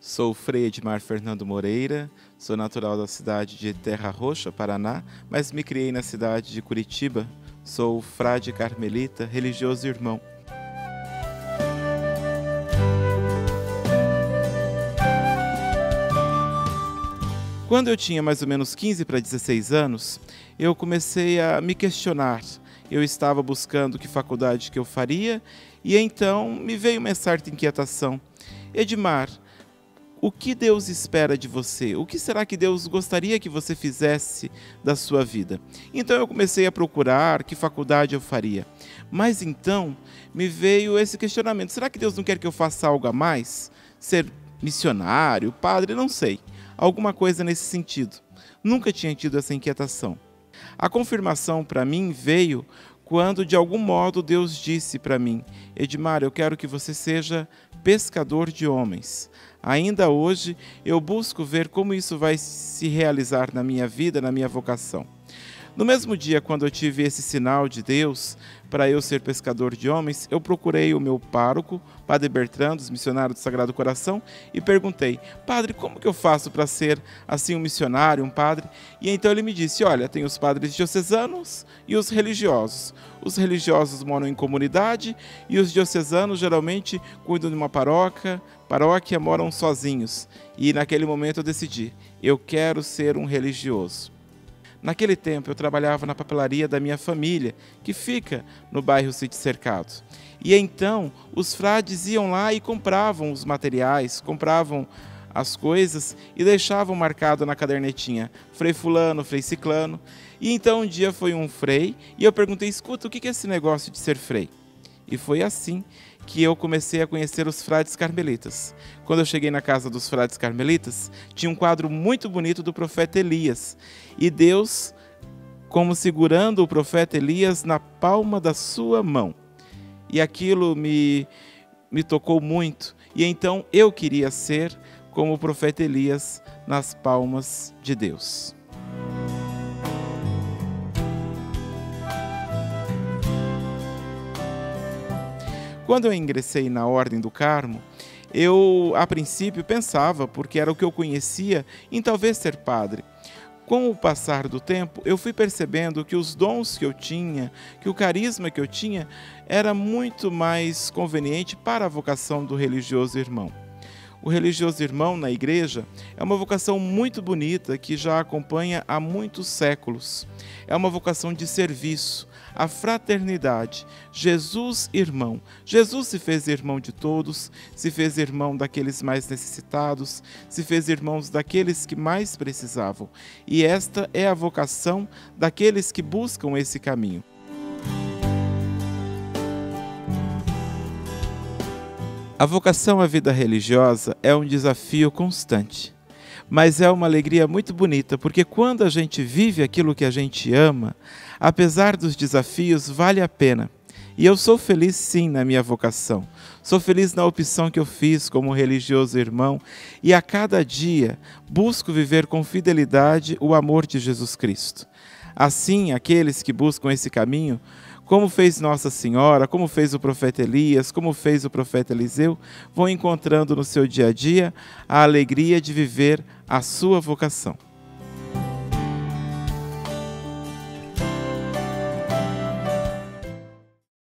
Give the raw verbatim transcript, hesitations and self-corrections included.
Sou Frei Edmar Fernando Moreira, sou natural da cidade de Terra Roxa, Paraná, mas me criei na cidade de Curitiba. Sou frade carmelita, religioso irmão. Quando eu tinha mais ou menos quinze para dezesseis anos, eu comecei a me questionar. Eu estava buscando que faculdade que eu faria e então me veio uma certa inquietação. Edmar, o que Deus espera de você? O que será que Deus gostaria que você fizesse da sua vida? Então eu comecei a procurar que faculdade eu faria. Mas então me veio esse questionamento. Será que Deus não quer que eu faça algo a mais? Ser missionário, padre, não sei. Alguma coisa nesse sentido. Nunca tinha tido essa inquietação. A confirmação para mim veio quando de algum modo Deus disse para mim: Edmar, eu quero que você seja pescador de homens. Ainda hoje eu busco ver como isso vai se realizar na minha vida, na minha vocação. No mesmo dia, quando eu tive esse sinal de Deus para eu ser pescador de homens, eu procurei o meu pároco, Padre Bertrand, dos missionários do Sagrado Coração, e perguntei: Padre, como que eu faço para ser assim um missionário, um padre? E então ele me disse: olha, tem os padres diocesanos e os religiosos. Os religiosos moram em comunidade e os diocesanos geralmente cuidam de uma paróquia, paróquia, moram sozinhos. E naquele momento eu decidi: eu quero ser um religioso. Naquele tempo eu trabalhava na papelaria da minha família, que fica no bairro Sítio Cercado. E então os frades iam lá e compravam os materiais, compravam as coisas e deixavam marcado na cadernetinha: Frei fulano, Frei ciclano. E então um dia foi um frei e eu perguntei: escuta, o que é esse negócio de ser frei? E foi assim que eu comecei a conhecer os frades carmelitas. Quando eu cheguei na casa dos frades carmelitas, tinha um quadro muito bonito do profeta Elias. E Deus, como segurando o profeta Elias na palma da sua mão. E aquilo me, me tocou muito. E então eu queria ser como o profeta Elias nas palmas de Deus. Quando eu ingressei na Ordem do Carmo, eu, a princípio, pensava, porque era o que eu conhecia, em talvez ser padre. Com o passar do tempo, eu fui percebendo que os dons que eu tinha, que o carisma que eu tinha, era muito mais conveniente para a vocação do religioso irmão. O religioso irmão na igreja é uma vocação muito bonita que já acompanha há muitos séculos. É uma vocação de serviço, a fraternidade. Jesus irmão. Jesus se fez irmão de todos, se fez irmão daqueles mais necessitados, se fez irmãos daqueles que mais precisavam. E esta é a vocação daqueles que buscam esse caminho. A vocação à vida religiosa é um desafio constante, mas é uma alegria muito bonita, porque quando a gente vive aquilo que a gente ama, apesar dos desafios, vale a pena. E eu sou feliz sim na minha vocação, sou feliz na opção que eu fiz como religioso irmão e a cada dia busco viver com fidelidade o amor de Jesus Cristo. Assim, aqueles que buscam esse caminho, como fez Nossa Senhora, como fez o profeta Elias, como fez o profeta Eliseu, vão encontrando no seu dia a dia a alegria de viver a sua vocação.